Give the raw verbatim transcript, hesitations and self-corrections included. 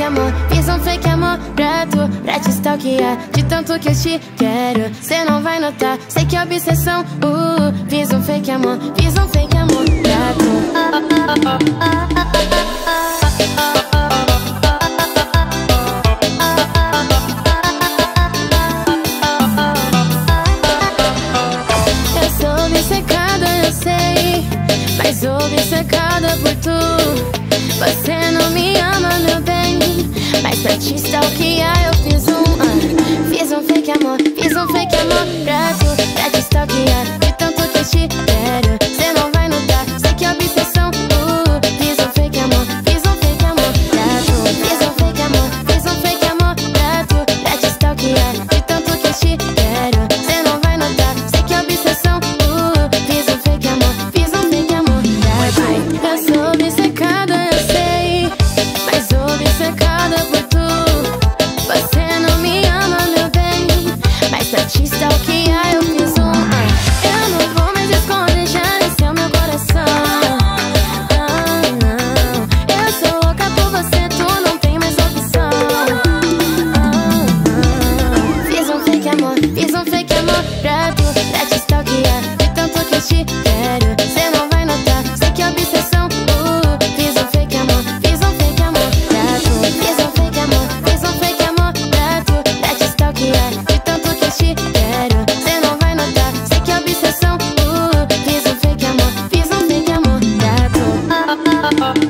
amor, fiz um fake amor pra tu, pra te stalkear. De tanto que eu te quero, cê não vai notar. Sei que é obsessão, uh, fiz um fake amor, fiz um fake amor pra tu. Eu sou obcecada, eu sei, mas obcecada por tu. Você não me ama, meu bem, mas pra te stalkear eu fiz um uh, Fiz um fake amor, fiz um fake amor pra tu, pra te stalkear. De tanto que eu te quero, cê não vai notar. Sei que é obsessão, uh, fiz um fake amor, fiz um fake amor pra tu. Fiz um fake amor, fiz um fake amor pra tu, pra te stalkear. De tanto que eu te quero, cê não vai notar. Sei que é obsessão, uh, fiz um fake amor, fiz um fake amor pra tu. Eu sou obcecada, eu sei, mas obcecada por tu. Você não me ama, meu bem, mas pra te stalkear eu fiz um uh. Eu não vou mais esconder, já desceu meu coração. Ah, não, eu sou louca por você, tu não tem mais opção. Ah, não. Fiz um fake amor, fiz um fake amor pra tu, pra te stalkear. De tanto que eu te quero, cê não vai notar. Sei que é obsessão, uh, fiz um fake amor, fiz um fake amor pra tu. Fiz um fake amor, fiz um fake amor pra tu, pra te stalkear. De tanto que eu te quero, cê não vai notar. Sei que é obsessão, uh, fiz um fake amor, fiz um fake amor pra tu.